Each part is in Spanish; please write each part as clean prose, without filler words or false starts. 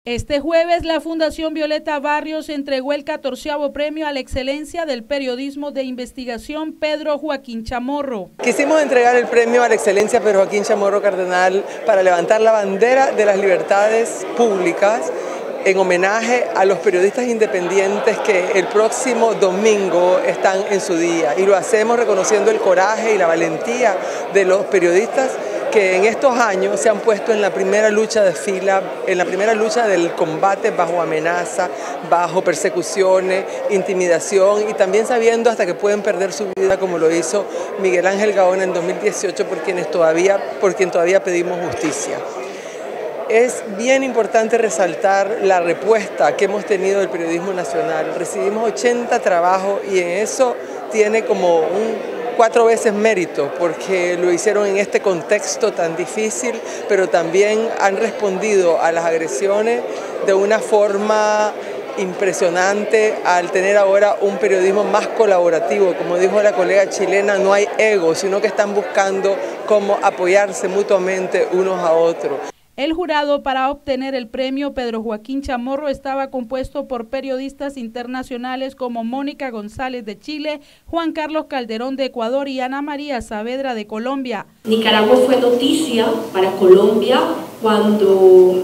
Este jueves, la Fundación Violeta Barrios entregó el 14º premio a la excelencia del periodismo de investigación Pedro Joaquín Chamorro. Quisimos entregar el premio a la excelencia Pedro Joaquín Chamorro Cardenal para levantar la bandera de las libertades públicas en homenaje a los periodistas independientes que el próximo domingo están en su día. Y lo hacemos reconociendo el coraje y la valentía de los periodistas que en estos años se han puesto en la primera lucha de fila, en la primera lucha del combate bajo amenaza, bajo persecuciones, intimidación y también sabiendo hasta que pueden perder su vida, como lo hizo Miguel Ángel Gaona en 2018, por quien todavía pedimos justicia. Es bien importante resaltar la respuesta que hemos tenido del periodismo nacional. Recibimos 80 trabajos y en eso tiene como 4 veces mérito, porque lo hicieron en este contexto tan difícil, pero también han respondido a las agresiones de una forma impresionante al tener ahora un periodismo más colaborativo. Como dijo la colega chilena, no hay ego, sino que están buscando cómo apoyarse mutuamente unos a otros. El jurado para obtener el premio Pedro Joaquín Chamorro estaba compuesto por periodistas internacionales como Mónica González de Chile, Juan Carlos Calderón de Ecuador y Ana María Saavedra de Colombia. Nicaragua fue noticia para Colombia cuando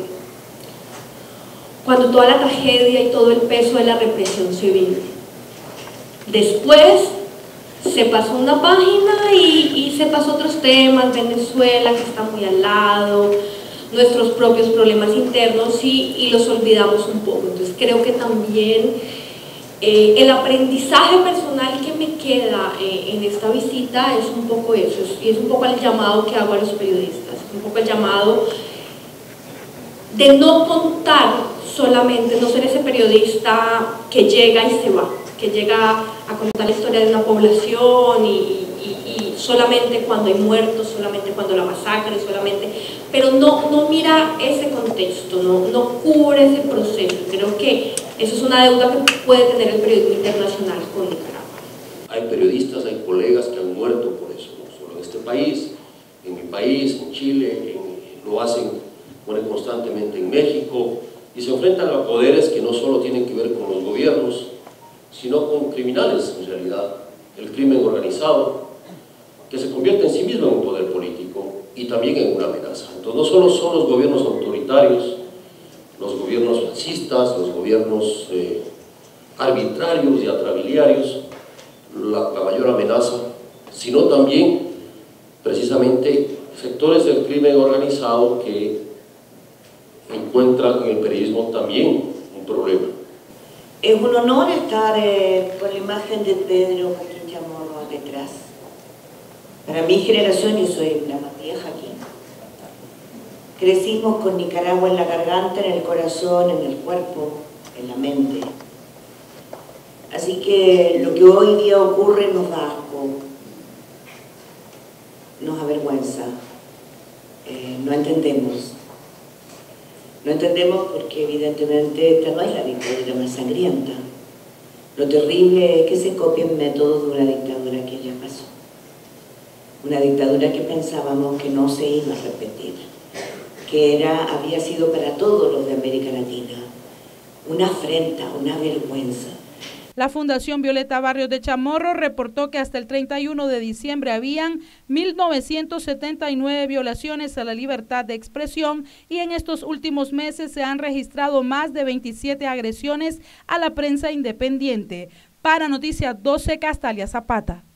toda la tragedia y todo el peso de la represión se vino. Después se pasó una página y se pasó otros temas, Venezuela que está muy al lado, nuestros propios problemas internos y los olvidamos un poco. Entonces creo que también el aprendizaje personal que me queda en esta visita es un poco eso, y es un poco el llamado que hago a los periodistas, un poco el llamado de no contar solamente, no ser ese periodista que llega y se va, que llega a contar la historia de una población y solamente cuando hay muertos, solamente cuando la masacre, solamente, pero no mira ese contexto, no cubre ese proceso. Creo que eso es una deuda que puede tener el periodismo internacional con Nicaragua. Hay periodistas, hay colegas que han muerto por eso, no solo en este país, en mi país, en Chile, lo hacen, mueren constantemente en México y se enfrentan a poderes que no solo tienen que ver con los gobiernos, sino con criminales en realidad, el crimen organizado, que se convierte en sí mismo en un poder político y también en una amenaza. Entonces no solo son los gobiernos autoritarios, los gobiernos fascistas, los gobiernos arbitrarios y atrabiliarios, la mayor amenaza, sino también precisamente sectores del crimen organizado que encuentran en el periodismo también un problema. Es un honor estar con la imagen de Pedro Joaquín Chamorro detrás. Para mi generación, yo soy la más vieja aquí, crecimos con Nicaragua en la garganta, en el corazón, en el cuerpo, en la mente. Así que lo que hoy día ocurre nos da asco, nos avergüenza, no entendemos. No entendemos porque evidentemente esta no es la dictadura más sangrienta. Lo terrible es que se copian métodos de una dictadura que ya pasó. Una dictadura que pensábamos que no se iba a repetir, que había sido para todos los de América Latina una afrenta, una vergüenza. La Fundación Violeta Barrios de Chamorro reportó que hasta el 31 de diciembre habían 1.979 violaciones a la libertad de expresión y en estos últimos meses se han registrado más de 27 agresiones a la prensa independiente. Para Noticias 12, Castalia Zapata.